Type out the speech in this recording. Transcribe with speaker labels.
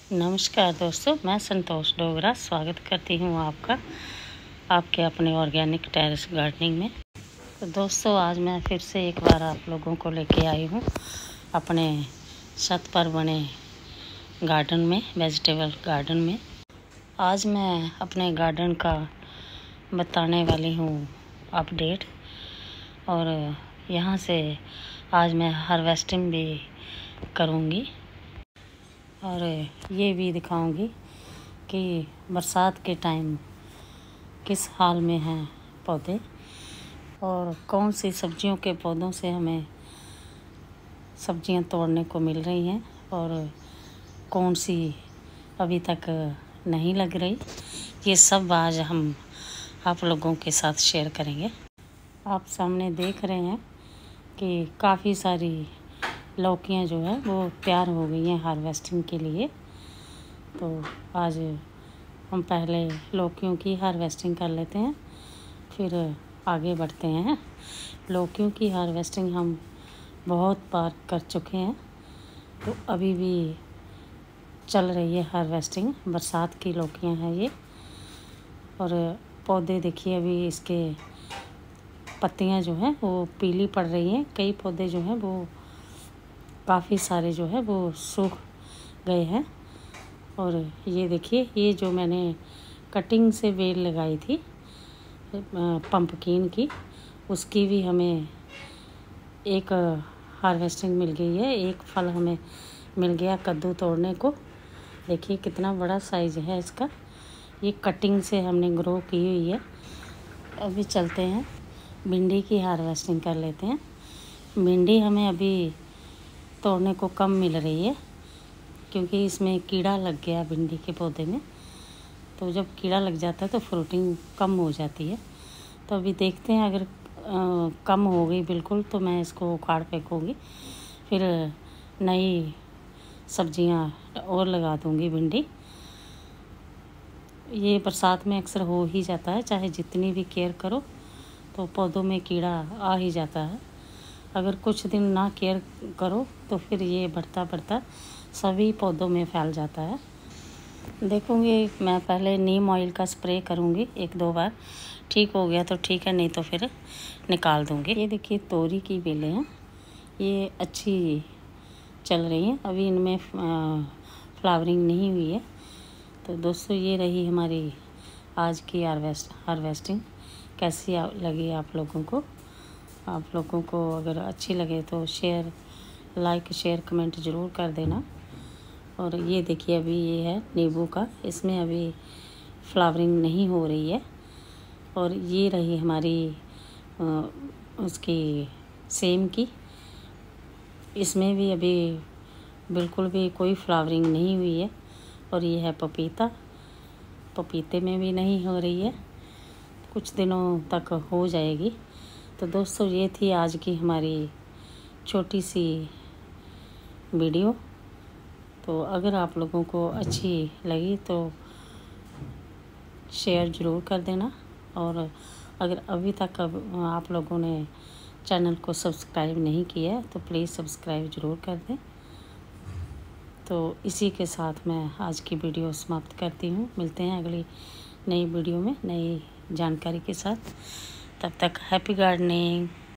Speaker 1: नमस्कार दोस्तों, मैं संतोष डोगरा स्वागत करती हूँ आपका आपके अपने ऑर्गेनिक टेरेस गार्डनिंग में। तो दोस्तों, आज मैं फिर से एक बार आप लोगों को लेके आई हूँ अपने छत पर बने गार्डन में, वेजिटेबल गार्डन में। आज मैं अपने गार्डन का बताने वाली हूँ अपडेट, और यहाँ से आज मैं हार्वेस्टिंग भी करूँगी और ये भी दिखाऊंगी कि बरसात के टाइम किस हाल में हैं पौधे और कौन सी सब्जियों के पौधों से हमें सब्जियां तोड़ने को मिल रही हैं और कौन सी अभी तक नहीं लग रही। ये सब आज हम आप लोगों के साथ शेयर करेंगे। आप सामने देख रहे हैं कि काफ़ी सारी लौकियां जो है वो तैयार हो गई हैं हार्वेस्टिंग के लिए। तो आज हम पहले लौकियों की हार्वेस्टिंग कर लेते हैं, फिर आगे बढ़ते हैं। लौकियों की हार्वेस्टिंग हम बहुत बार कर चुके हैं, तो अभी भी चल रही है हार्वेस्टिंग। बरसात की लौकियां हैं ये, और पौधे देखिए अभी इसके पत्तियां जो हैं वो पीली पड़ रही हैं। कई पौधे जो हैं वो काफ़ी सारे जो है वो सूख गए हैं। और ये देखिए, ये जो मैंने कटिंग से बेल लगाई थी पंपकिन की, उसकी भी हमें एक हार्वेस्टिंग मिल गई है। एक फल हमें मिल गया कद्दू तोड़ने को। देखिए कितना बड़ा साइज़ है इसका। ये कटिंग से हमने ग्रो की हुई है। अभी चलते हैं भिंडी की हार्वेस्टिंग कर लेते हैं। भिंडी हमें अभी तोड़ने को कम मिल रही है क्योंकि इसमें कीड़ा लग गया भिंडी के पौधे में। तो जब कीड़ा लग जाता है तो फ्रूटिंग कम हो जाती है। तो अभी देखते हैं, अगर कम हो गई बिल्कुल तो मैं इसको उखाड़ फेंकूँगी, फिर नई सब्जियां और लगा दूँगी। भिंडी ये बरसात में अक्सर हो ही जाता है, चाहे जितनी भी केयर करो तो पौधों में कीड़ा आ ही जाता है। अगर कुछ दिन ना केयर करो तो फिर ये बढ़ता सभी पौधों में फैल जाता है। देखूँगी, मैं पहले नीम ऑयल का स्प्रे करूँगी 1-2 बार। ठीक हो गया तो ठीक है, नहीं तो फिर निकाल दूँगी। ये देखिए तोरी की बेलें हैं, ये अच्छी चल रही हैं। अभी इनमें फ्लावरिंग नहीं हुई है। तो दोस्तों, ये रही हमारी आज की हार्वेस्टिंग। कैसी लगी आप लोगों को? आप लोगों को अगर अच्छी लगे तो लाइक शेयर कमेंट ज़रूर कर देना। और ये देखिए, अभी ये है नींबू का, इसमें अभी फ्लावरिंग नहीं हो रही है। और ये रही हमारी उसकी सेम की, इसमें भी अभी बिल्कुल भी कोई फ्लावरिंग नहीं हुई है। और ये है पपीते में भी नहीं हो रही है, कुछ दिनों तक हो जाएगी। तो दोस्तों, ये थी आज की हमारी छोटी सी वीडियो। तो अगर आप लोगों को अच्छी लगी तो शेयर ज़रूर कर देना। और अगर अभी तक आप लोगों ने चैनल को सब्सक्राइब नहीं किया है तो प्लीज़ सब्सक्राइब ज़रूर कर दें। तो इसी के साथ मैं आज की वीडियो समाप्त करती हूँ। मिलते हैं अगली नई वीडियो में नई जानकारी के साथ। तब तक हैप्पी गार्डनिंग।